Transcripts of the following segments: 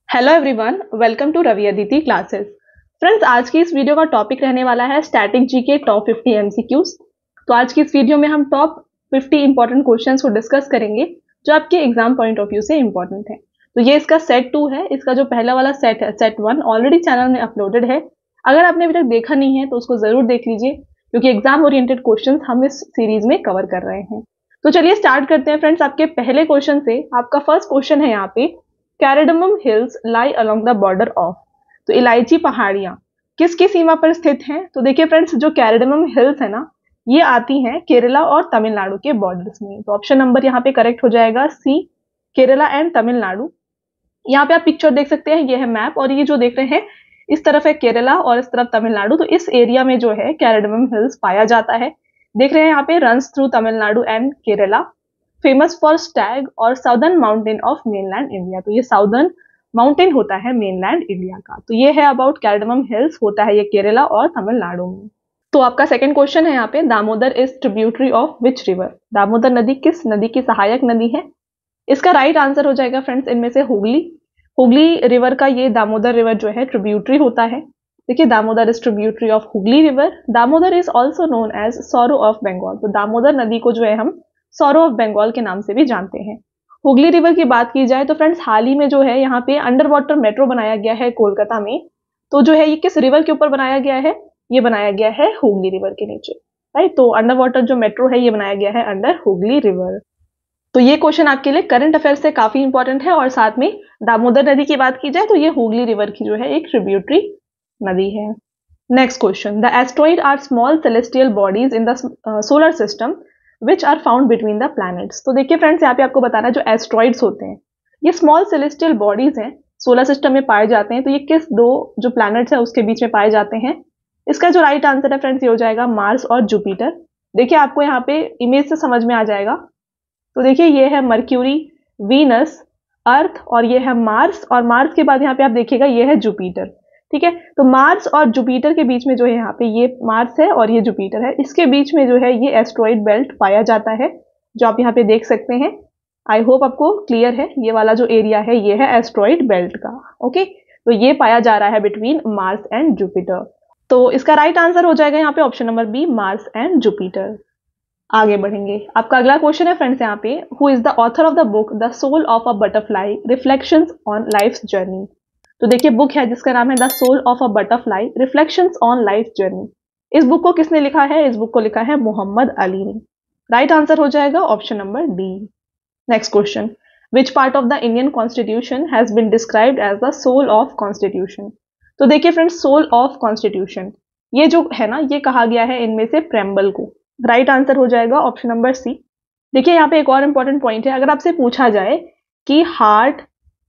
Hello everyone, welcome to Ravi Aditi classes. Friends, आज की इस वीडियो का टॉपिक रहने वाला है स्टैटिक जीके टॉप 50 एमसीक्यूज। तो आज की इस वीडियो में हम टॉप 50 इंपॉर्टेंट क्वेश्चंस को डिस्कस करेंगे जो आपके एग्जाम पॉइंट ऑफ व्यू से इंपॉर्टेंट है। तो ये इसका सेट 2 है। इसका जो पहला वाला सेट है, सेट 1, ऑलरेडी चैनल में अपलोडेड है। अगर आपने अभी तक देखा नहीं है तो उसको जरूर देख लीजिए, क्योंकि एग्जाम ओरिएंटेड क्वेश्चन हम इस सीरीज में कवर कर रहे हैं। तो चलिए स्टार्ट करते हैं फ्रेंड्स आपके पहले क्वेश्चन से। आपका फर्स्ट क्वेश्चन है यहाँ पे, cardamom hills lie along the border of. तो इलायची पहाड़ियां किसकी सीमा पर स्थित हैं? तो देखिए फ्रेंड्स, जो कैरेडमम हिल्स है ना, ये आती हैं केरला और तमिलनाडु के बॉर्डर्स में। तो ऑप्शन नंबर यहाँ पे करेक्ट हो जाएगा सी, केरला एंड तमिलनाडु। यहाँ पे आप पिक्चर देख सकते हैं, ये है मैप, और ये जो देख रहे हैं इस तरफ है केरला और इस तरफ तमिलनाडु। तो इस एरिया में जो है कैरेडमम हिल्स पाया जाता है। देख रहे हैं यहाँ पे, runs through Tamil Nadu and Kerala, famous for stag और southern mountain of mainland India. तो ये साउदर्न माउंटेन होता है मेनलैंड इंडिया का। तो ये है अबाउट कैरेडमम हिल्स, होता है ये केरला और तमिलनाडु में। तो आपका सेकंड क्वेश्चन है यहाँ पे, Damodar is tributary of which river. Damodar नदी किस नदी की सहायक नदी है? इसका राइट आंसर हो जाएगा फ्रेंड्स इनमें से हुगली। हुगली रिवर का ये दामोदर रिवर जो है ट्रिब्यूटरी होता है। देखिए, Damodar is tributary of Hooghly river. Damodar is also known as sorrow of Bengal. तो दामोदर नदी को जो है हम सौरो ऑफ बंगाल के नाम से भी जानते हैं। हुगली रिवर की बात की जाए तो फ्रेंड्स, हाल ही में जो है यहाँ पे अंडर वाटर मेट्रो बनाया गया है कोलकाता में। तो जो है ये किस रिवर के ऊपर बनाया गया है? ये बनाया गया है हुगली रिवर के नीचे, राइट। तो अंडर वाटर जो मेट्रो है ये बनाया गया है अंडर हुगली रिवर। तो ये क्वेश्चन आपके लिए करंट अफेयर से काफी इंपॉर्टेंट है। और साथ में दामोदर नदी की बात की जाए तो ये हुगली रिवर की जो है एक ट्रिब्यूटरी नदी है। Next question, the asteroid are small celestial bodies in the solar system which are found between the planets. तो देखिए फ्रेंड्स, यहाँ पे आपको बताना है, जो एस्ट्रॉइड्स होते हैं ये स्मॉल सेलेस्टियल बॉडीज हैं, सोलर सिस्टम में पाए जाते हैं। तो ये किस दो जो प्लैनेट्स है उसके बीच में पाए जाते हैं? इसका जो राइट आंसर है फ्रेंड्स, ये हो जाएगा मार्स और जुपिटर। देखिए, आपको यहाँ पे इमेज से समझ में आ जाएगा। तो देखिए, ये है मर्क्यूरी, वीनस, अर्थ, और ये है मार्स। और मार्स के बाद यहाँ पे आप देखिएगा ये है जुपिटर। ठीक है, तो मार्स और जुपिटर के बीच में जो है यहाँ पे ये मार्स है और ये जुपिटर है, इसके बीच में जो है ये एस्ट्रॉइड बेल्ट पाया जाता है, जो आप यहाँ पे देख सकते हैं। आई होप आपको क्लियर है, ये वाला जो एरिया है ये है एस्ट्रॉइड बेल्ट का। ओके, तो ये पाया जा रहा है बिटवीन मार्स एंड जुपिटर। तो इसका राइट आंसर हो जाएगा यहाँ पे option number B, Mars and Jupiter. आगे बढ़ेंगे, आपका अगला क्वेश्चन है फ्रेंड्स यहाँ पे, who is the author of the book the soul of a butterfly reflections on life's journey. तो देखिए, बुक है जिसका नाम है the soul of a butterfly reflections on life journey. इस बुक को किसने लिखा है? इस बुक को लिखा है मोहम्मद अली ने। राइट आंसर हो जाएगा option number D. Next question, which part of the Indian constitution has been described as the soul of constitution. तो देखिए फ्रेंड्स, सोल ऑफ कॉन्स्टिट्यूशन ये जो है ना, ये कहा गया है इनमें से प्रेम्बल को। राइट आंसर हो जाएगा ऑप्शन नंबर सी। देखिए, यहाँ पे एक और इंपॉर्टेंट पॉइंट है, अगर आपसे पूछा जाए कि heart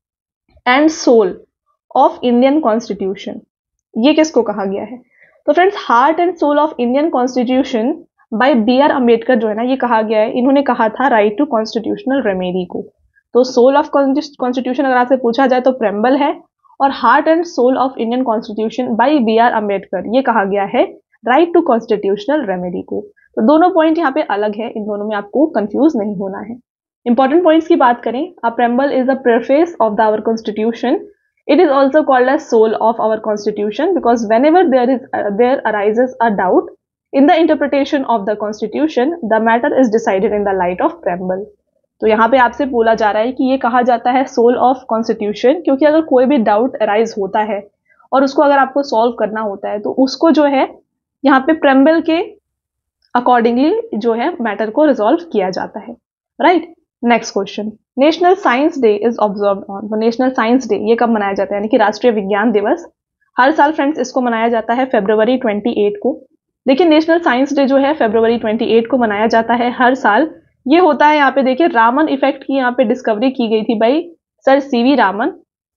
and soul of Indian constitution ये किसको कहा गया है? तो friends, heart and soul of Indian constitution by B R. Ambedkar जो है ना, ये कहा गया है, इन्होंने कहा था राइट टू कॉन्स्टिट्यूशनल रेमेडी को। तो सोल ऑफ कॉन्स्टिट्यूशन अगर आपसे पूछा जाए तो प्रेम्बल है, और heart and soul of Indian constitution by B R. Ambedkar ये कहा गया है राइट टू कॉन्स्टिट्यूशनल रेमेडी को। तो दोनों पॉइंट यहाँ पे अलग है, इन दोनों में आपको कंफ्यूज नहीं होना है। इंपॉर्टेंट पॉइंट्स की बात करें, a preamble is the preface of the our constitution. It is also called as soul of our constitution because whenever there arises a doubt in the interpretation of the constitution, the matter is decided in the light of preamble. तो यहाँ पे आपसे बोला जा रहा है कि ये कहा जाता है सोल ऑफ कॉन्स्टिट्यूशन, क्योंकि अगर कोई भी डाउट अराइज होता है और उसको अगर आपको सॉल्व करना होता है तो उसको जो है यहाँ पे प्रेम्बल के अकॉर्डिंगली जो है मैटर को रिजॉल्व किया जाता है, right. Next question, national science day is observed on. तो नेशनल साइंस डे ये कब मनाया जाता है, यानी कि राष्ट्रीय विज्ञान दिवस। हर साल फ्रेंड्स इसको मनाया जाता है फरवरी 28 को। देखिए, नेशनल साइंस डे जो है फरवरी 28 को मनाया जाता है हर साल। ये होता है, यहाँ पे देखिए, रामन इफेक्ट की यहाँ पे डिस्कवरी की गई थी बाई सर सीवी रामन।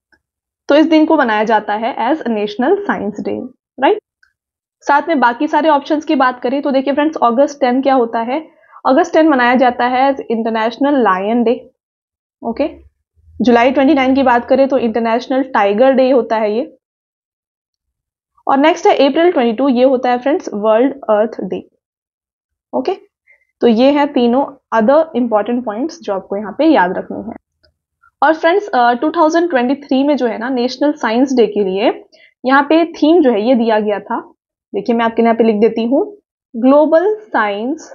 तो इस दिन को मनाया जाता है as national science day, right. साथ में बाकी सारे ऑप्शंस की बात करें तो देखिए फ्रेंड्स, अगस्त 10 क्या होता है? अगस्त 10 मनाया जाता है as international lion day. Okay, जुलाई 29 की बात करें तो इंटरनेशनल टाइगर डे होता है ये। और नेक्स्ट है अप्रैल 22, ये होता है friends world earth day. Okay, तो ये है तीनों अदर इंपॉर्टेंट पॉइंट्स जो आपको यहाँ पे याद रखने हैं। और फ्रेंड्स 2023 में जो है ना नेशनल साइंस डे के लिए यहाँ पे थीम जो है ये दिया गया था। देखिए मैं आपके यहाँ पे लिख देती हूँ, global science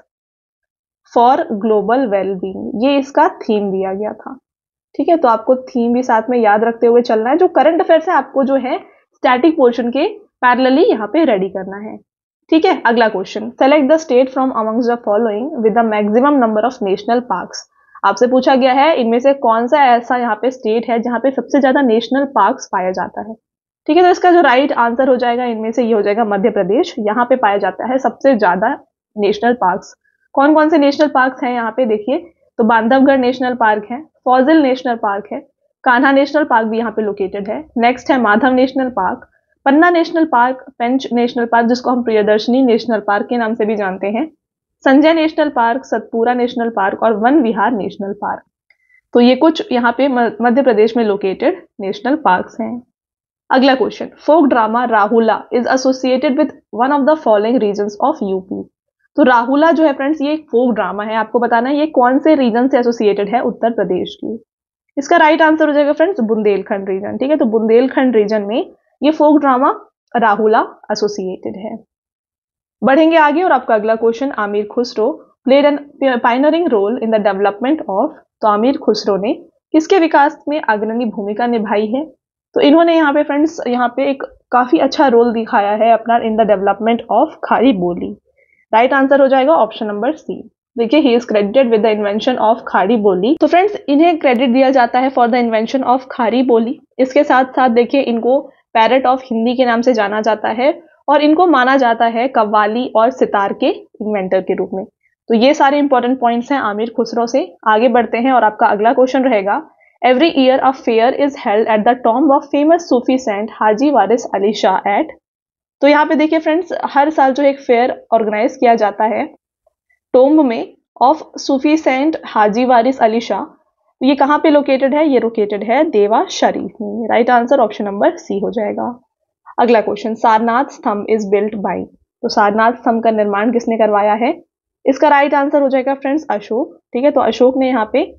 for global wellbeing, ये इसका थीम दिया गया था। ठीक है, तो आपको थीम भी साथ में याद रखते हुए चलना है। जो करंट अफेयर्स है आपको जो है स्टैटिक पोर्शन के पैरेलली यहाँ पे रेडी करना है। ठीक है, अगला question, select the state from amongst the following with the maximum number of national parks. आपसे पूछा गया है इनमें से कौन सा ऐसा यहाँ पे स्टेट है जहाँ पे सबसे ज्यादा नेशनल पार्क्स पाया जाता है। ठीक है, तो इसका जो राइट आंसर हो जाएगा इनमें से ये हो जाएगा मध्य प्रदेश। यहाँ पे पाया जाता है सबसे ज्यादा नेशनल पार्क्स। कौन कौन से नेशनल पार्क्स हैं यहाँ पे देखिए, तो बांधवगढ़ नेशनल पार्क है, फॉजिल नेशनल पार्क है, कान्हा नेशनल पार्क भी यहाँ पे लोकेटेड है। नेक्स्ट है Madhav national park, Panna national park, Pench national park जिसको हम प्रियदर्शनी नेशनल पार्क के नाम से भी जानते हैं, Sanjay national park, Satpura national park और वन विहार नेशनल पार्क। तो ये कुछ यहाँ पे मध्य प्रदेश में लोकेटेड नेशनल पार्क्स हैं। अगला question, folk drama Rahula is associated with one of the following regions of UP. तो राहुला जो है फ्रेंड्स ये एक फोक ड्रामा है, आपको बताना है ये कौन से रीजन से एसोसिएटेड है, उत्तर प्रदेश की। इसका राइट आंसर हो जाएगा फ्रेंड्स बुंदेलखंड रीजन। ठीक है, तो बुंदेलखंड रीजन में ये फोक ड्रामा राहुला एसोसिएटेड है। बढ़ेंगे आगे और आपका अगला question, Amir Khusro played an pioneering role in the development of. तो आमिर खुसरो ने किसके विकास में अग्रणी भूमिका निभाई है। तो इन्होंने यहाँ पे फ्रेंड्स यहाँ पे एक काफी अच्छा रोल दिखाया है अपना in the development of Khari Boli. Right answer हो जाएगा ऑप्शन नंबर सी। देखिए he is credited with the invention of Khari Boli. तो फ्रेंड्स इन्हें क्रेडिट दिया जाता है for the invention of Khari बोली। इसके साथ साथ देखिए इनको पैरट ऑफ हिंदी के नाम से जाना जाता है और इनको माना जाता है कव्वाली और सितार के इन्वेंटर के रूप में। तो ये सारे इंपॉर्टेंट पॉइंट्स हैं आमिर खुसरो से। आगे बढ़ते हैं और आपका अगला क्वेश्चन रहेगा, every year a fair is held at the tomb of famous Sufi saint Haji Waris Ali Shah at. तो यहाँ पे देखिए फ्रेंड्स हर साल जो एक फेयर ऑर्गेनाइज किया जाता है टोम्ब में ऑफ सूफी सेंट हाजी वारिस अली शाह। तो ये कहाँ पे लोकेटेड है, ये लोकेटेड है देवा शरीफ में। Right answer option number C हो जाएगा। अगला क्वेश्चन, सारनाथ स्तंभ इज बिल्ट बाय। तो सारनाथ स्तंभ का निर्माण किसने करवाया है। इसका राइट आंसर हो जाएगा फ्रेंड्स अशोक। ठीक है, तो अशोक ने यहाँ पे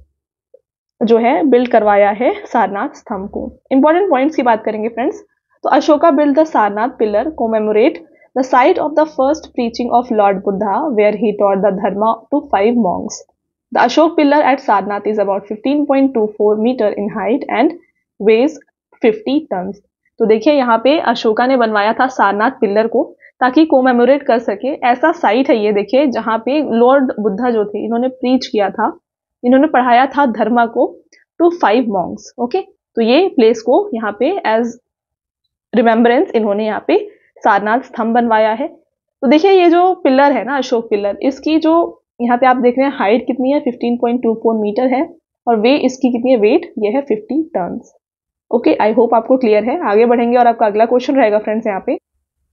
जो है बिल्ड करवाया है सारनाथ स्तंभ को। इंपॉर्टेंट पॉइंट्स की बात करेंगे फ्रेंड्स, तो Ashoka built the Sarnath pillar commemorate the site of the first preaching of Lord Buddha where he taught the dharma to 5 monks. The Ashok pillar at Sarnath is about 15.24 meter in height and weighs 50 tons. तो देखिए यहाँ पे अशोका ने बनवाया था Sarnath pillar को ताकि commemorate कर सके। ऐसा साइट है ये देखिए जहाँ पे लॉर्ड बुद्धा जो थे इन्होंने प्रीच किया था, इन्होंने पढ़ाया था धर्मा को टू 5 मॉन्क्स। ओके, तो ये प्लेस को यहाँ पे एज रिमेम्बरेंस इन्होंने यहाँ पे सारनाथ स्तंभ बनवाया है। तो देखिए ये जो पिलर है ना अशोक पिलर, इसकी जो यहाँ पे आप देख रहे हैं हाइट कितनी है 15.24 मीटर है और वे इसकी कितनी है वेट ये है 50 टन्स। ओके, आई होप आपको क्लियर है। आगे बढ़ेंगे और आपका अगला क्वेश्चन रहेगा फ्रेंड्स यहाँ पे,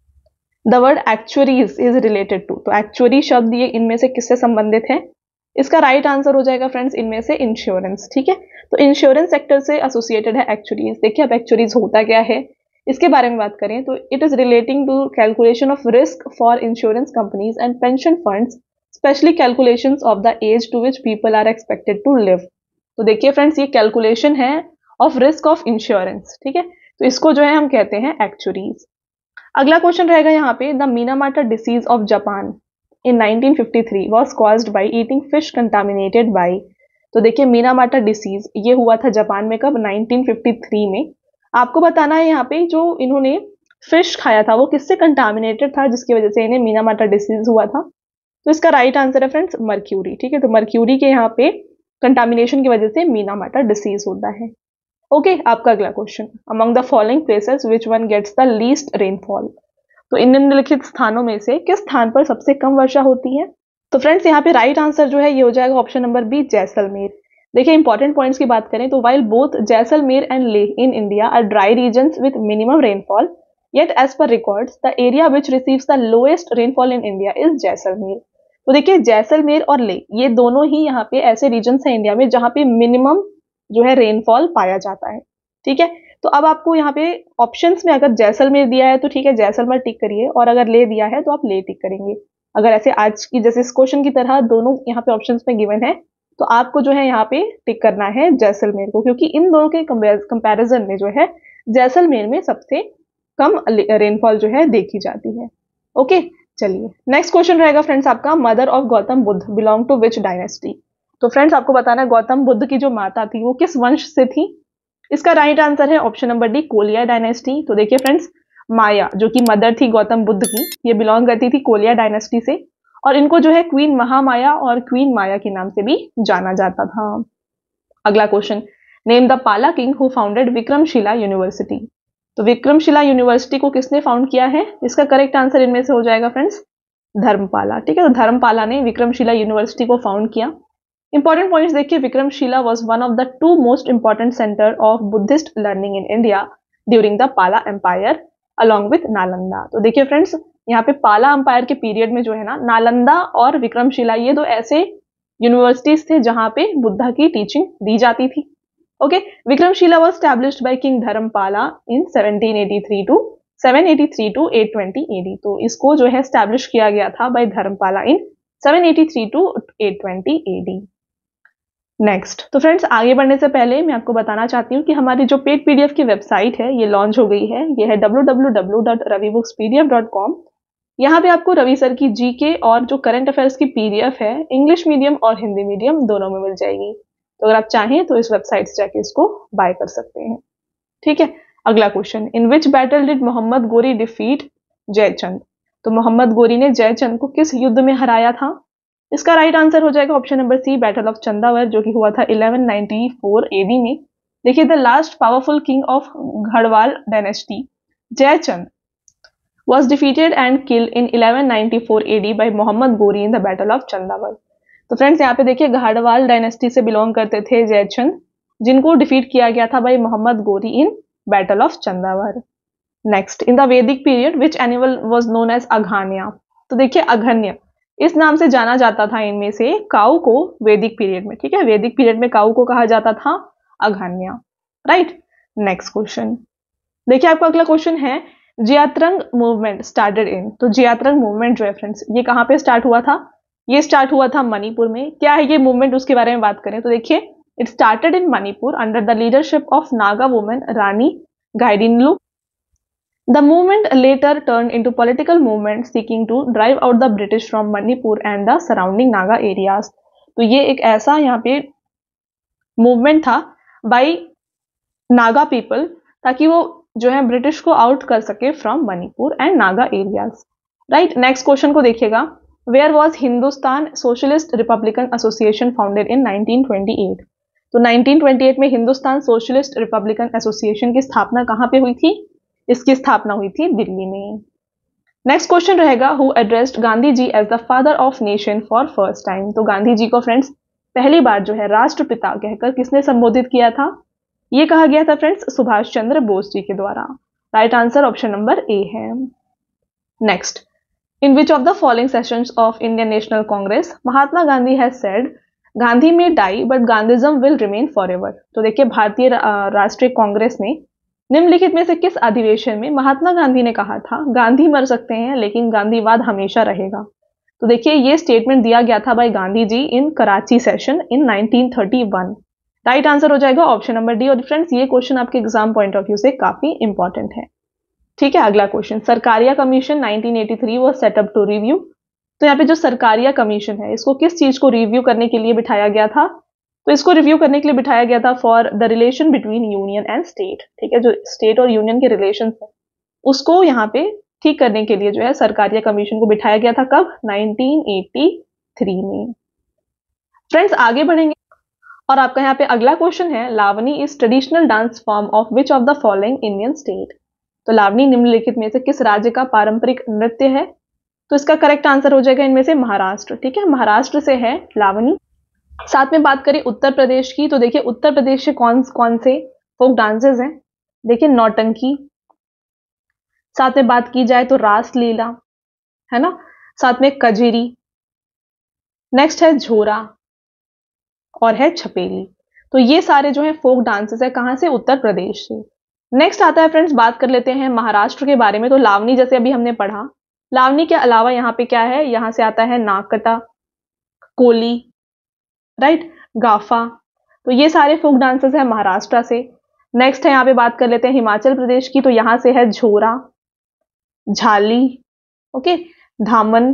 the word actuaries is related to. तो एक्चुअरी शब्द ये इनमें से किससे संबंधित है। इसका राइट आंसर हो जाएगा फ्रेंड्स इनमें से इंश्योरेंस। ठीक है, तो इंश्योरेंस सेक्टर से एसोसिएटेड है एक्चुअरीज। देखिए अब एक्चुअरीज होता क्या है इसके बारे में बात करें तो it is relating to calculation of risk for insurance companies and pension funds, specially calculations of the age to which people are expected to live. तो देखिए फ्रेंड्स ये कैलकुलेशन है ऑफ रिस्क ऑफ इंश्योरेंस। ठीक है, तो इसको जो है हम कहते हैं एक्चुअरीज। अगला क्वेश्चन रहेगा यहाँ पे, the Minamata disease of Japan in 1953 was caused by eating fish contaminated by. तो देखिए मीनामाटा डिसीज ये हुआ था जापान में कब, 1953 में। आपको बताना है यहाँ पे जो इन्होंने फिश खाया था वो किससे कंटामिनेटेड था जिसकी वजह से इन्हें मीनामाटा डिसीज हुआ था। तो इसका राइट आंसर है फ्रेंड्स मर्क्यूरी। ठीक है, तो मर्क्यूरी के यहाँ पे कंटामिनेशन की वजह से मीनामाटा डिसीज होता है। ओके, आपका अगला question, among the following places which one gets the least rainfall. तो इन निम्नलिखित स्थानों में से किस स्थान पर सबसे कम वर्षा होती है। तो फ्रेंड्स यहाँ पे राइट आंसर जो है ये हो जाएगा ऑप्शन नंबर बी जैसलमेर। देखिए इंपॉर्टेंट पॉइंट्स की बात करें तो while both Jaisalmer and Leh in India are dry regions with minimum rainfall, yet as per records the area which receives the lowest rainfall in India is Jaisalmer. तो देखिए जैसलमेर और लेह ये दोनों ही यहाँ पे ऐसे रीजन्स हैं इंडिया में जहाँ पे मिनिमम जो है रेनफॉल पाया जाता है। ठीक है, तो अब आपको यहाँ पे ऑप्शंस में अगर जैसलमेर दिया है तो ठीक है जैसलमेर टिक करिए, और अगर ले दिया है तो आप ले टिक करेंगे। अगर ऐसे आज की जैसे इस क्वेश्चन की तरह दोनों यहाँ पे ऑप्शंस में गिवन है तो आपको जो है यहाँ पे टिक करना है जैसलमेर को, क्योंकि इन दोनों के कंपैरिजन में जो है जैसलमेर में सबसे कम रेनफॉल जो है देखी जाती है। ओके, चलिए नेक्स्ट क्वेश्चन रहेगा फ्रेंड्स आपका, mother of Gautam Buddha belong to which dynasty. तो फ्रेंड्स आपको बताना है गौतम बुद्ध की जो माता थी वो किस वंश से थी। इसका राइट आंसर है option number D, Koliya dynasty. तो देखिए फ्रेंड्स, माया जो कि मदर थी गौतम बुद्ध की, ये बिलोंग करती थी कोलिया डायनेस्टी से, और इनको जो है क्वीन महामाया और क्वीन माया के नाम से भी जाना जाता था। अगला question, name the Pala king who founded Vikramshila university. तो विक्रमशिला यूनिवर्सिटी को किसने फाउंड किया है? इसका करेक्ट आंसर इनमें से हो जाएगा फ्रेंड्स धर्मपाला। ठीक है, तो धर्मपाला ने विक्रमशिला यूनिवर्सिटी को फाउंड किया। इंपॉर्टेंट पॉइंट्स देखिए, Vikramshila was one of the 2 most important centre of Buddhist learning in India during the Pala empire along with Nalanda. तो देखिए फ्रेंड्स, यहाँ पे पाला एम्पायर के पीरियड में जो है ना, नालंदा और विक्रमशिला ये 2 ऐसे यूनिवर्सिटीज थे जहां पे बुद्धा की टीचिंग दी जाती थी। Okay, Vikramshila was established by king Dharmapala in 783 to 820 AD. तो इसको जो है एस्टैब्लिश किया गया था by Dharmapala in 783 to 820 AD. Next, तो फ्रेंड्स आगे बढ़ने से पहले मैं आपको बताना चाहती हूँ कि हमारी जो पेड पीडीएफ की वेबसाइट है ये लॉन्च हो गई है। ये है www.ravibookspdf.com। यहाँ पे आपको रवि सर की जीके और जो करंट अफेयर्स की पीडीएफ है इंग्लिश मीडियम और हिंदी मीडियम दोनों में मिल जाएगी। तो अगर आप चाहें तो इस वेबसाइट से जाके इसको बाय कर सकते हैं। ठीक है, अगला question, in which battle did Mohammad Ghori defeat Jaichand. तो मोहम्मद गोरी ने जयचंद को किस युद्ध में हराया था? इसका राइट आंसर हो जाएगा option number C, battle of Chandawar, जो कि हुआ था 1194 एडी में। देखिए, the last powerful king of Garhwal dynasty Jaichand was defeated and killed in 1194 AD by Mohammad Ghori in the battle of Chandawar. तो फ्रेंड्स यहाँ पे देखिए, गढ़वाल डायनेस्टी से बिलोंग करते थे जयचंद, जिनको डिफीट किया गया था by Mohammad Ghori in battle of Chandawar. Next, in the Vedic period which animal was known as Aghanya. तो देखिए, अघन्य इस नाम से जाना जाता था इनमें से काऊ को वैदिक पीरियड में। ठीक है, वैदिक पीरियड में काऊ को कहा जाता था अघान्य। राइट, नेक्स्ट क्वेश्चन देखिए, आपका अगला क्वेश्चन है, जियात्रंग मूवमेंट स्टार्टेड इन। तो जियात्रंग मूवमेंट जो है फ्रेंड्स, ये कहाँ पे स्टार्ट हुआ था? ये स्टार्ट हुआ था मणिपुर में। क्या है ये मूवमेंट, उसके बारे में बात करें तो देखिए, it started in Manipur under the leadership of Naga women Rani Gaidinliu. The movement later turned into political movement seeking to drive out the British from Manipur and the surrounding Naga areas। तो ये एक ऐसा यहाँ पे मूवमेंट था बाय नागा पीपल, ताकि वो जो है ब्रिटिश को आउट कर सके from Manipur and Naga areas. Right, next question को देखिएगा, where was Hindustan Socialist Republican Association founded in 1928। तो 1928 में हिंदुस्तान सोशलिस्ट रिपब्लिकन एसोसिएशन की स्थापना कहाँ पे हुई थी? इसकी स्थापना हुई थी दिल्ली में। नेक्स्ट क्वेश्चन रहेगा, who addressed Gandhi ji as the father of nation for first time. तो गांधी जी को फ्रेंड्स पहली बार जो है राष्ट्रपिता कहकर किसने संबोधित किया था? ये कहा गया था फ्रेंड्स सुभाष चंद्र बोस जी के द्वारा। Right answer option number A है। Next, in which of the following sessions of Indian National Congress Mahatma Gandhi has said Gandhi may die but Gandhism will remain forever. तो देखिए, भारतीय राष्ट्रीय कांग्रेस में निम्नलिखित में से किस अधिवेशन में महात्मा गांधी ने कहा था गांधी मर सकते हैं लेकिन गांधीवाद हमेशा रहेगा? तो देखिए, ये स्टेटमेंट दिया गया था by Gandhi ji in Karachi session in 1931। Right answer हो जाएगा ऑप्शन नंबर डी। और फ्रेंड्स, ये क्वेश्चन आपके एग्जाम पॉइंट ऑफ व्यू से काफी इंपॉर्टेंट है। ठीक है, अगला question, Sarkaria Commission 1983 was set up to review. तो यहाँ पे जो सरकारिया कमीशन है, इसको किस चीज को रिव्यू करने के लिए बिठाया गया था? तो इसको रिव्यू करने के लिए बिठाया गया था for the relation between union and state. ठीक है, जो स्टेट और यूनियन के रिलेशन है उसको यहाँ पे ठीक करने के लिए जो है सरकारिया कमीशन को बिठाया गया था। कब? 1983 में। फ्रेंड्स आगे बढ़ेंगे और आपका यहाँ पे अगला क्वेश्चन है, Lavani is traditional dance form of which of the following Indian state. तो लावनी निम्नलिखित में से किस राज्य का पारंपरिक नृत्य है? तो इसका करेक्ट आंसर हो जाएगा इनमें से महाराष्ट्र। ठीक है, महाराष्ट्र से है लावनी। साथ में बात करें उत्तर प्रदेश की, तो देखिए उत्तर प्रदेश से कौन कौन से फोक डांसेस हैं? देखिए, नौटंकी, साथ में बात की जाए तो रास लीला है ना, साथ में कजरी, नेक्स्ट है झोरा और है छपेली। तो ये सारे जो है फोक डांसेस है कहां से? उत्तर प्रदेश से। नेक्स्ट आता है फ्रेंड्स, बात कर लेते हैं महाराष्ट्र के बारे में। तो लावनी जैसे अभी हमने पढ़ा, लावनी के अलावा यहाँ पे क्या है? यहाँ से आता है नागकटा, कोली। राइट, गाफा। तो ये सारे फोक डांसेस हैं महाराष्ट्र से। नेक्स्ट है यहाँ पे बात कर लेते हैं हिमाचल प्रदेश की, तो यहाँ से है झोरा, झाली, ओके, धामन।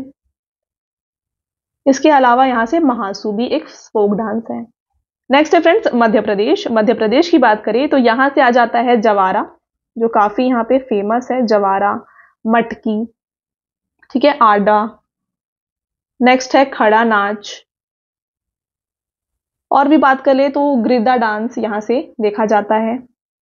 इसके अलावा यहाँ से महासू भी एक फोक डांस है। नेक्स्ट है फ्रेंड्स मध्य प्रदेश। मध्य प्रदेश की बात करें तो यहाँ से आ जाता है जवारा, जो काफी यहाँ पे फेमस है, जवारा, मटकी, ठीक है, आडा। नेक्स्ट है खड़ा नाच। और भी बात कर ले तो गिद्दा डांस यहाँ से देखा जाता है।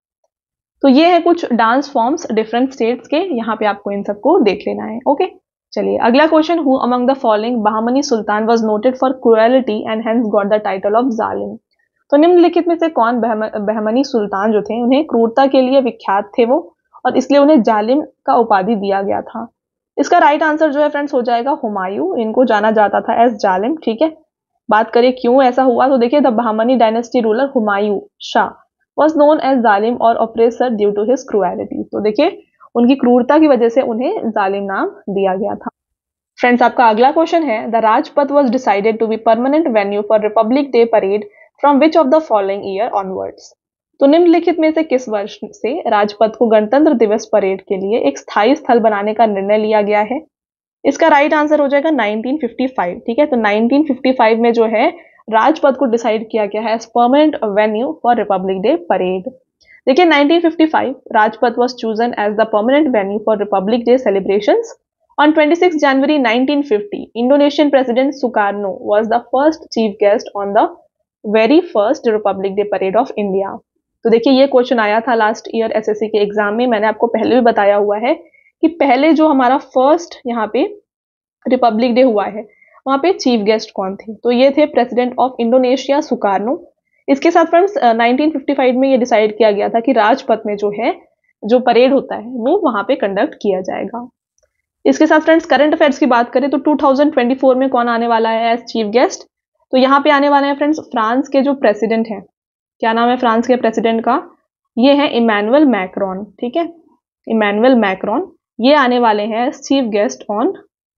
तो ये है कुछ डांस फॉर्म्स डिफरेंट स्टेट्स के, यहाँ पे आपको इन सबको देख लेना है। ओके, चलिए अगला question, who among the following Bahmani sultan was noted for cruelty and hence got the title of Zalim. तो निम्नलिखित में से कौन बहमनी सुल्तान जो थे उन्हें क्रूरता के लिए विख्यात थे वो, और इसलिए उन्हें जालिम का उपाधि दिया गया था। इसका राइट आंसर जो है फ्रेंड्स हो जाएगा हुमायूं। इनको जाना जाता था एज जालिम, ठीक है। बात करें क्यों ऐसा हुआ, तो देखिए the Bahmani dynasty ruler Humayun Shah was known as जालिम और oppressor due to his cruelty। तो देखिए उनकी क्रूरता की वजह से उन्हें जालिम नाम दिया गया था। फ्रेंड्स आपका अगला क्वेश्चन है, the Rajpath was decided to be permanent venue for Republic Day parade from which of the following year onwards। तो निम्नलिखित में से किस वर्ष से राजपथ को गणतंत्र दिवस परेड के लिए एक स्थायी स्थल बनाने का निर्णय लिया गया है। इसका राइट आंसर हो जाएगा 1955, ठीक है। तो 1955 में जो है राजपथ को डिसाइड किया गया है as permanent venue for Republic Day parade. देखिए 1955 Rajpath was chosen as the permanent venue for Republic Day celebrations. On 26 January 1950 Indonesian president Sukarno was the first chief guest on the very first Republic Day parade of India. तो देखिए ये क्वेश्चन आया था last year SSC के exam में, मैंने आपको पहले भी बताया हुआ है कि पहले जो हमारा फर्स्ट यहाँ पे रिपब्लिक डे हुआ है वहां पे चीफ गेस्ट कौन थे, तो ये थे प्रेसिडेंट ऑफ इंडोनेशिया सुकार्नो। इसके साथ फ्रेंड्स 1955 में ये डिसाइड किया गया था कि राजपथ में जो है जो परेड होता है वो वहां पे कंडक्ट किया जाएगा। इसके साथ फ्रेंड्स करंट अफेयर्स की बात करें तो 2024 में कौन आने वाला है एज चीफ गेस्ट, तो यहाँ पे आने वाले हैं फ्रेंड्स फ्रांस के जो प्रेसिडेंट हैं, क्या नाम है फ्रांस के प्रेसिडेंट का, ये है इमैनुअल मैक्रोन, ठीक है, इमैनुअल मैक्रोन। ये आने वाले हैं chief guest on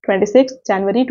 26 January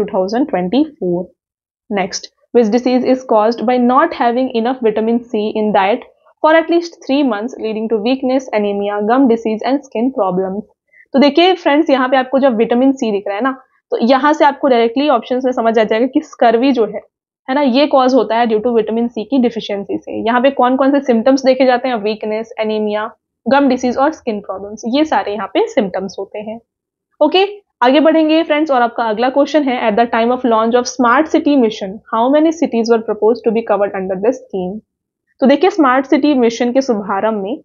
2024. Next, which disease is caused by not having enough vitamin C in diet for at least 3 months, leading to weakness, anemia, gum disease and skin problems। तो देखिए friends यहाँ पे आपको जब vitamin C दिख रहा है ना, तो यहाँ से आपको डायरेक्टली ऑप्शंस में समझ आ जाएगा कि स्कर्वी जो है ना, ये कॉज होता है ड्यू टू विटामिन सी की डिफिशियंसी से। यहाँ पे कौन कौन से सिम्टम्स देखे जाते हैं, वीकनेस, एनीमिया, गम डिसीज और स्किन प्रॉब्लम्स, ये सारे यहाँ पे सिम्टम्स होते हैं। ओके, आगे बढ़ेंगे फ्रेंड्स, और आपका अगला क्वेश्चन है, at the time of launch of smart city mission how many cities were propose to be covered under this scheme. तो देखिए स्मार्ट सिटी मिशन के शुभारंभ में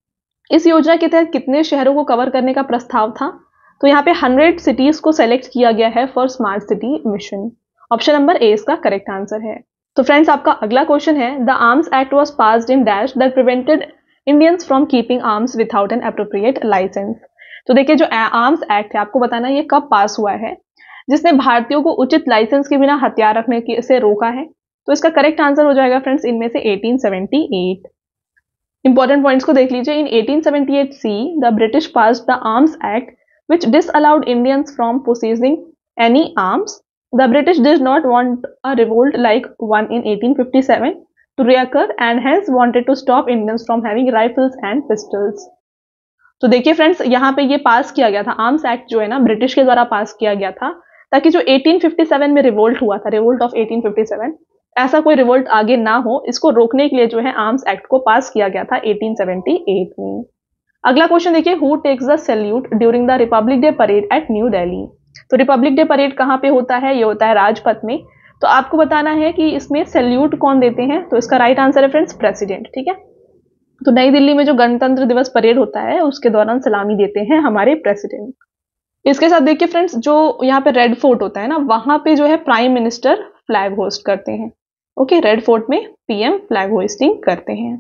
इस योजना के तहत कितने शहरों को कवर करने का प्रस्ताव था, तो यहाँ पे 100 सिटीज को सेलेक्ट किया गया है for smart city mission. Option number A इसका करेक्ट आंसर है। तो फ्रेंड्स आपका अगला क्वेश्चन है, the Arms Act was passed in dash that prevented Indians from keeping arms without an appropriate licence. तो देखिए जो आर्म्स एक्ट है आपको बताना ये कब पास हुआ है, जिसने भारतीयों को उचित लाइसेंस के बिना हथियार रखने से रोका है। तो इसका करेक्ट आंसर हो जाएगा फ्रेंड्स इनमें से 1878। इंपॉर्टेंट पॉइंट्स को देख लीजिए। In 1878 see the British passed the Arms Act which disallowed Indians from possessing any arms. The British did not want a revolt like one in 1857 to reoccur and hence wanted to stop Indians from having rifles and pistols. तो देखिए friends यहाँ पे ये पास किया गया था, arms act जो है ना ब्रिटिश के द्वारा पास किया गया था ताकि जो 1857 में रिवोल्ट हुआ था, रिवोल्ट ऑफ 1857, ऐसा कोई रिवोल्ट आगे ना हो, इसको रोकने के लिए जो है आर्म्स एक्ट को पास किया गया था 1878 में। अगला क्वेश्चन देखिए, who takes the salute during the Republic Day parade at New Delhi. तो रिपब्लिक डे परेड कहाँ पे होता है, ये होता है राजपथ में। तो आपको बताना है कि इसमें सैल्यूट कौन देते हैं, तो इसका राइट आंसर है फ्रेंड्स प्रेसिडेंट, ठीक है। तो नई दिल्ली में जो गणतंत्र दिवस परेड होता है उसके दौरान सलामी देते हैं हमारे प्रेसिडेंट। इसके साथ देखिए फ्रेंड्स जो यहाँ पे रेड फोर्ट होता है ना, वहां पे जो है प्राइम मिनिस्टर फ्लैग होस्ट करते हैं। ओके, रेड फोर्ट में पीएम फ्लैग होस्टिंग करते हैं।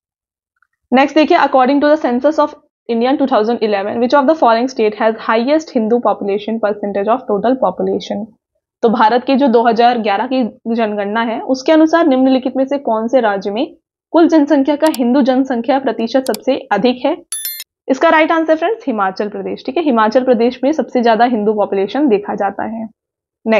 नेक्स्ट देखिए, according to the census of India 2011 which of the following state has highest Hindu population percentage of total population. तो भारत की जो 2011 की जनगणना है उसके अनुसार निम्नलिखित में से कौन से राज्य में कुल जनसंख्या का हिंदू जनसंख्या प्रतिशत सबसे अधिक है। इसका right answer friends Himachal Pradesh, ठीक है। हिमाचल प्रदेश में सबसे ज्यादा हिंदू पॉपुलेशन देखा जाता है। Next,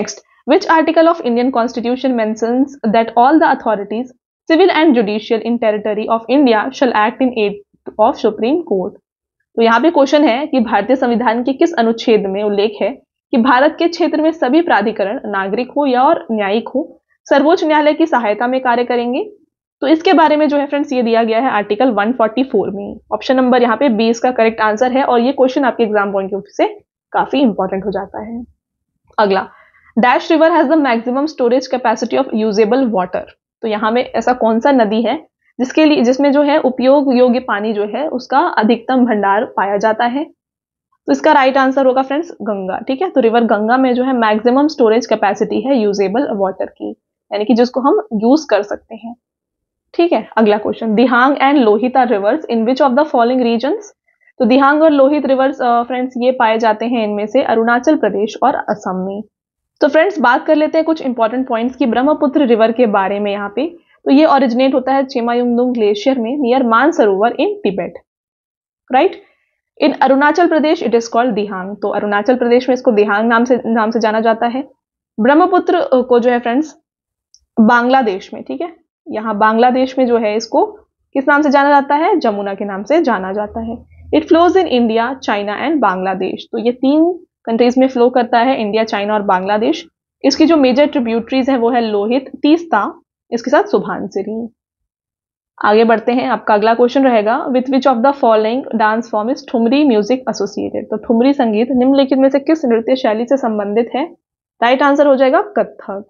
Which article of Indian Constitution mentions that all the authorities, civil and judicial in territory of India shall act in aid of Supreme Court? तो यहाँ पे क्वेश्चन है कि भारतीय संविधान के किस अनुच्छेद में उल्लेख है कि भारत के क्षेत्र में सभी प्राधिकरण, नागरिक हो या और न्यायिक हो, सर्वोच्च न्यायालय की सहायता में कार्य करेंगे? तो इसके बारे में जो है फ्रेंड्स ये दिया गया है आर्टिकल 144 में। ऑप्शन नंबर यहाँ पे 20 का करेक्ट आंसर है और ये क्वेश्चन आपके एग्जाम पॉइंट ऑफ व्यू से काफी इंपॉर्टेंट हो जाता है। अगला, dash river has the maximum storage capacity of usable water. तो यहाँ में ऐसा कौन सा नदी है जिसमें जो है उपयोग योग्य पानी जो है उसका अधिकतम भंडार पाया जाता है? तो इसका राइट आंसर होगा फ्रेंड्स गंगा। ठीक है, तो रिवर गंगा में जो है मैक्सिमम स्टोरेज कैपेसिटी है यूजेबल वाटर की, यानी कि जिसको हम यूज कर सकते हैं। ठीक है, अगला question, Dihang and Lohit are rivers in which of the following regions? तो दिहांग और लोहित रिवर्स फ्रेंड्स ये पाए जाते हैं इनमें से अरुणाचल प्रदेश और असम में। तो फ्रेंड्स बात कर लेते हैं कुछ इंपॉर्टेंट पॉइंट्स की ब्रह्मपुत्र रिवर के बारे में यहाँ पे। तो ये ओरिजिनेट होता है चेमायुंगडुंग ग्लेशियर में near Mansarovar in Tibet, right. In Arunachal Pradesh it is called Dihang. तो अरुणाचल प्रदेश में इसको दिहांग नाम से जाना जाता है। ब्रह्मपुत्र को जो है फ्रेंड्स बांग्लादेश में, ठीक है, यहाँ बांग्लादेश में जो है इसको किस नाम से जाना जाता है? जमुना के नाम से जाना जाता है। It flows in India, China and Bangladesh. तो ये 3 कंट्रीज में फ्लो करता है, इंडिया, चाइना और बांग्लादेश। इसकी जो मेजर ट्रिब्यूटरीज है वो है लोहित, तीस्ता, इसके साथ सुबनसिरी। आगे बढ़ते हैं, आपका अगला क्वेश्चन रहेगा, with which of the following dance form is thumri music associated? तो ठुमरी संगीत निम्नलिखित में से किस नृत्य शैली से संबंधित है? राइट आंसर हो जाएगा कथक।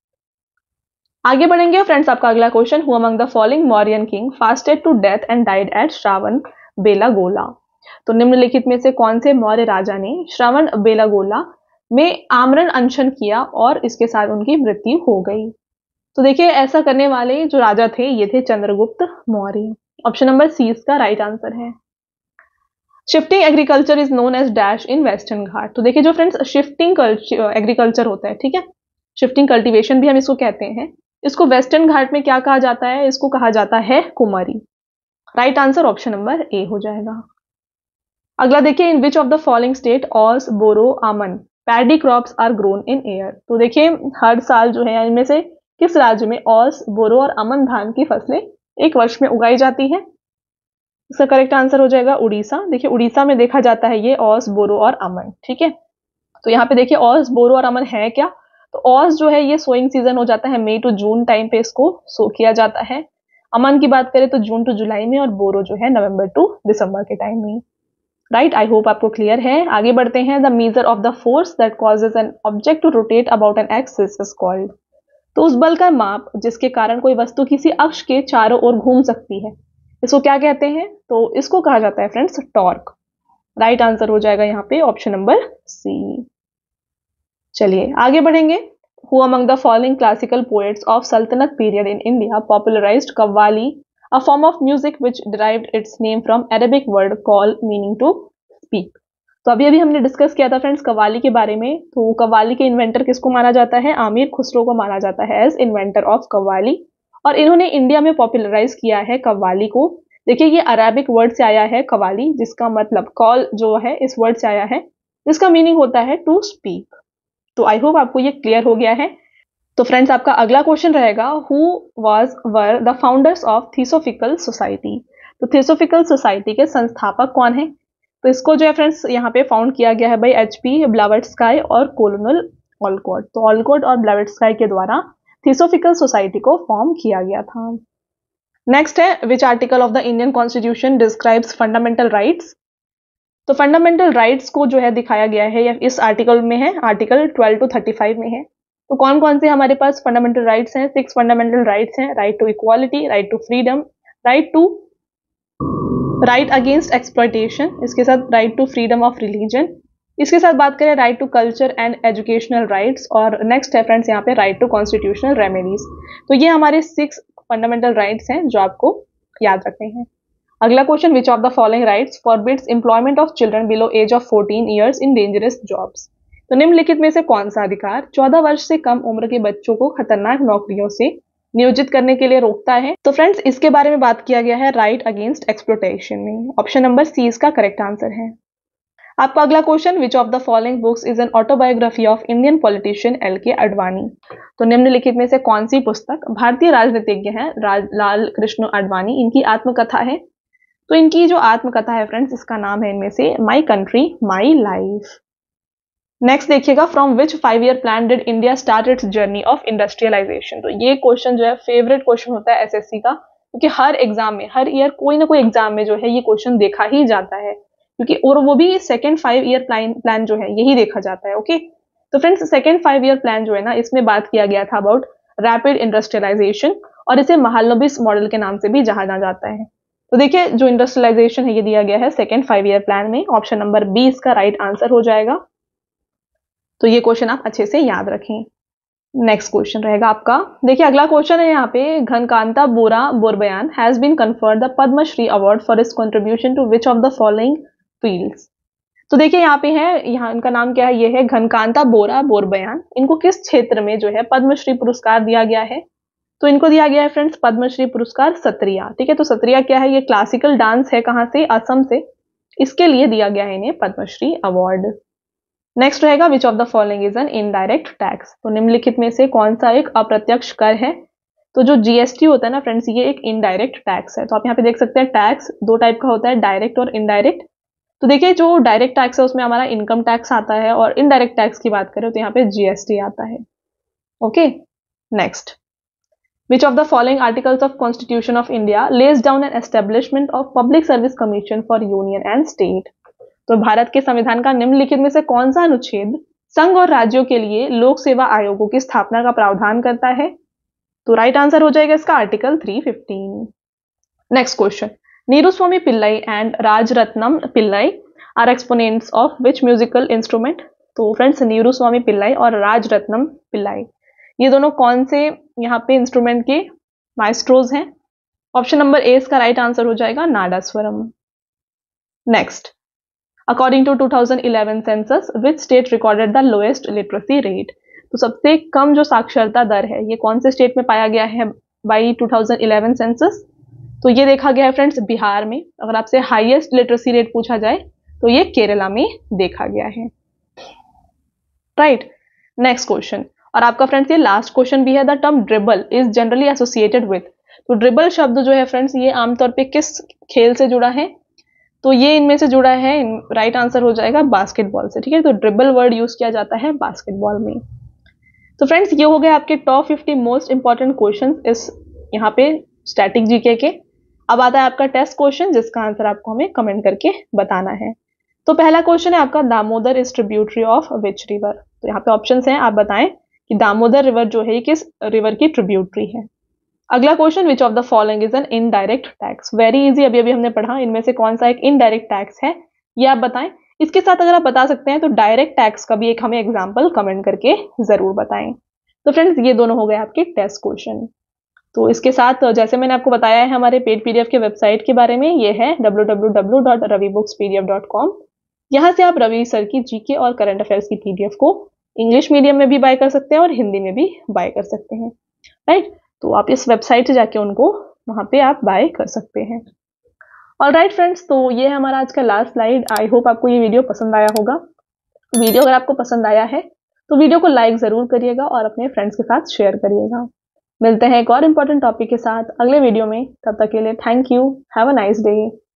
आगे बढ़ेंगे फ्रेंड्स, आपका अगला question, who among the following Mauryan king fasted to death and died at Shravana Belagola? तो निम्नलिखित में से कौन से मौर्य राजा ने श्रावण बेलागोला में आमरण अनशन किया और इसके साथ उनकी मृत्यु हो गई? तो देखिए ऐसा करने वाले जो राजा थे ये थे Chandragupta Maurya. Option number C इसका राइट आंसर है। Shifting agriculture is known as dash in Western Ghat? तो देखिए जो फ्रेंड्स शिफ्टिंग एग्रीकल्चर होता है, ठीक है, शिफ्टिंग कल्टीवेशन भी हम इसको कहते हैं, इसको वेस्टर्न घाट में क्या कहा जाता है? इसको कहा जाता है kumari. Right answer option number A हो जाएगा। अगला देखिए, in which of the following state aus, boro, aman paddy crops are grown in a year? तो देखिए हर साल जो है इनमें से किस राज्य में ऑस, बोरो और अमन धान की फसलें एक वर्ष में उगाई जाती है? इसका करेक्ट आंसर हो जाएगा उड़ीसा। देखिए उड़ीसा में देखा जाता है ये ऑस, बोरो और अमन। ठीक है, तो यहाँ पे देखिए ऑस, बोरो और अमन है क्या? तो ऑस जो है ये सोइंग सीजन हो जाता है, मई टू जून टाइम पे इसको सो किया जाता है। अमन की बात करें तो जून टू जुलाई में, और बोरो जो है नवंबर टू दिसंबर के टाइम में। राइट, आई होप आपको क्लियर है। आगे बढ़ते हैं, the measure of the force that causes an object to rotate about an axis is called? तो उस बल का माप जिसके कारण कोई वस्तु किसी अक्ष के चारों ओर घूम सकती है, इसको क्या कहते हैं? तो इसको कहा जाता है फ्रेंड्स टॉर्क। राइट आंसर हो जाएगा यहाँ पे ऑप्शन नंबर सी। चलिए आगे बढ़ेंगे, who among the following classical poets of Sultanate period in India popularised qawwali, a form of music which derived its name from Arabic word call meaning to speak? तो अभी हमने डिस्कस किया था फ्रेंड्स कव्वाली के बारे में। तो कव्वाली के इन्वेंटर किसको माना जाता है? आमिर खुसरो को माना जाता है एज इन्वेंटर ऑफ कव्वाली, और इन्होंने इंडिया में पॉपुलराइज किया है कव्वाली को। देखिए ये अरेबिक वर्ड से आया है कव्वाली, जिसका मतलब कॉल जो है इस वर्ड से आया है, जिसका मीनिंग होता है टू स्पीक। तो आई होप आपको ये क्लियर हो गया है। तो फ्रेंड्स आपका अगला क्वेश्चन रहेगा, who were the founders of Theosophical Society? तो थियोसॉफिकल सोसाइटी के संस्थापक कौन है? तो इसको जो है फ्रेंड्स यहाँ पे फाउंड किया गया है बाय एचपी ब्लावटस्काय और कोलोनल ऑलकॉट। तो ऑलकॉट और ब्लावटस्काय के द्वारा थियोसॉफिकल सोसाइटी को फॉर्म किया गया था। नेक्स्ट है, which article of the Indian constitution describes fundamental rights? तो फंडामेंटल राइट्स को जो है दिखाया गया है या इस आर्टिकल में है, आर्टिकल 12 to 35 में है। तो कौन कौन से हमारे पास फंडामेंटल राइट्स हैं? 6 फंडामेंटल राइट्स हैं, right to equality, right to freedom, right against exploitation, इसके साथ right to freedom of religion, इसके साथ बात करें right to culture and educational rights, और नेक्स्ट है फ्रेंड्स यहाँ पे राइट टू कॉन्स्टिट्यूशनल रेमेडीज। तो ये हमारे 6 फंडामेंटल राइट्स हैं जो आपको याद रखने हैं। अगला question, which of the following rights forbids employment of children below age of 14 years in dangerous jobs? तो निम्नलिखित में से कौन सा अधिकार 14 वर्ष से कम उम्र के बच्चों को खतरनाक नौकरियों से नियोजित करने के लिए रोकता है? तो फ्रेंड्स इसके बारे में बात किया गया है राइट अगेंस्ट एक्सप्लॉयटेशन में। ऑप्शन नंबर सी इसका करेक्ट आंसर है। आपका अगला question, which of the following books is an autobiography of Indian politician LK Advani. तो निम्नलिखित में से कौन सी पुस्तक भारतीय राजनीतिज्ञ हैं लाल कृष्ण आडवाणी, इनकी आत्मकथा है। तो इनकी जो आत्मकथा है फ्रेंड्स, इसका नाम है इनमें से my country my life. Next देखिएगा, from which 5-year plan did India start its journey of industrialisation. तो ये क्वेश्चन जो है फेवरेट क्वेश्चन होता है SSC का, क्योंकि हर एग्जाम में, हर ईयर कोई ना कोई एग्जाम में जो है ये क्वेश्चन देखा ही जाता है, क्योंकि और वो भी सेकेंड 5-year प्लान जो है यही देखा जाता है। ओके, तो फ्रेंड्स सेकेंड 5-year प्लान जो है ना, इसमें बात किया गया था अबाउट रैपिड इंडस्ट्रियलाइजेशन, और इसे महालनोबिस मॉडल के नाम से भी जाना जाता है। तो देखिए, जो इंडस्ट्रियलाइजेशन है ये दिया गया है सेकेंड 5-year प्लान में। ऑप्शन नंबर बी इसका राइट आंसर हो जाएगा। तो ये क्वेश्चन आप अच्छे से याद रखें। नेक्स्ट क्वेश्चन रहेगा आपका, देखिए अगला क्वेश्चन है यहाँ पे, Ghanakanta Bora Borbayan has been conferred the Padma Shri award for his contribution to which of the following fields. तो देखिए यहाँ पे है, यहाँ इनका नाम क्या है, ये है घनकांता बोरा बोरबयान। इनको किस क्षेत्र में जो है पद्मश्री पुरस्कार दिया गया है। तो इनको दिया गया है फ्रेंड्स पद्मश्री पुरस्कार सत्रिया। ठीक है, तो सत्रिया क्या है, ये क्लासिकल डांस है, कहाँ से, असम से। इसके लिए दिया गया है इन्हें पद्मश्री अवार्ड। नेक्स्ट रहेगा, which of the following is an indirect tax. तो निम्नलिखित में से कौन सा एक अप्रत्यक्ष कर है। तो जो GST होता है ना फ्रेंड्स, ये एक इनडायरेक्ट टैक्स है। तो आप यहाँ पे देख सकते हैं टैक्स दो टाइप का होता है, डायरेक्ट और इनडायरेक्ट। तो देखिए जो डायरेक्ट टैक्स है उसमें हमारा इनकम टैक्स आता है, और इनडायरेक्ट टैक्स की बात करें तो यहाँ पे GST आता है। Okay, next, which of the following articles of constitution of India lays down an establishment of public service commission for union and state. तो भारत के संविधान का निम्नलिखित में से कौन सा अनुच्छेद संघ और राज्यों के लिए लोक सेवा आयोगों की स्थापना का प्रावधान करता है। तो राइट आंसर हो जाएगा इसका article 315। Next question, Neeru Swami Pillai and Rajarathnam Pillai are exponents of which musical instrument. तो फ्रेंड्स नीरू स्वामी पिल्लाई और राजरत्नम पिल्लाई, ये दोनों कौन से यहाँ पे इंस्ट्रूमेंट के माइस्ट्रोज हैं। ऑप्शन नंबर ए इसका राइट आंसर हो जाएगा nadaswaram. Next, according to 2011 census which state recorded the lowest literacy rate. तो सबसे कम जो साक्षरता दर है ये कौन से स्टेट में पाया गया है बाई 2011 सेंसस। तो ये देखा गया है फ्रेंड्स बिहार में। अगर आपसे हाईएस्ट लिटरेसी रेट पूछा जाए तो ये केरला में देखा गया है। राइट, नेक्स्ट क्वेश्चन, और आपका फ्रेंड्स ये लास्ट क्वेश्चन भी है, the term dribble is generally associated with. तो ड्रिबल शब्द जो है फ्रेंड्स ये आमतौर पे किस खेल से जुड़ा है। तो ये इनमें से जुड़ा है, राइट आंसर हो जाएगा बास्केटबॉल से। ठीक है, तो ड्रिबल वर्ड यूज किया जाता है बास्केटबॉल में। तो फ्रेंड्स ये हो गए आपके टॉप 50 मोस्ट इंपॉर्टेंट क्वेश्चंस इस यहाँ पे स्टैटिक जीके के। अब आता है आपका टेस्ट क्वेश्चन, जिसका आंसर आपको हमें कमेंट करके बताना है। तो पहला क्वेश्चन है आपका, Damodar is tributary of which river. तो यहाँ पे ऑप्शन हैं, आप बताएं कि दामोदर रिवर जो है किस रिवर की ट्रिब्यूटरी है। अगला question, which of the following is an indirect tax. Very easy, अभी अभी हमने पढ़ा, इनमें से कौन सा एक इनडायरेक्ट टैक्स है ये आप बताएं। इसके साथ अगर आप बता सकते हैं तो डायरेक्ट टैक्स का भी एक हमें एग्जाम्पल कमेंट करके जरूर बताएं। तो फ्रेंड्स ये दोनों हो गए आपके टेस्ट क्वेश्चन। तो इसके साथ जैसे मैंने आपको बताया है हमारे पेड PDF के वेबसाइट के बारे में, ये है www.ravibookspdf.com। यहाँ से आप रवि सर की GK और करंट अफेयर्स की PDF को इंग्लिश मीडियम में भी बाय कर सकते हैं और हिंदी में भी बाय कर सकते हैं। राइट, तो आप इस वेबसाइट से जाके उनको वहां पे आप बाय कर सकते हैं। ऑलराइट फ्रेंड्स, तो ये है हमारा आज का लास्ट स्लाइड। आई होप आपको ये वीडियो पसंद आया होगा। वीडियो अगर आपको पसंद आया है तो वीडियो को लाइक जरूर करिएगा और अपने फ्रेंड्स के साथ शेयर करिएगा। मिलते हैं एक और इम्पोर्टेंट टॉपिक के साथ अगले वीडियो में। तब तक के लिए thank you, have a nice day.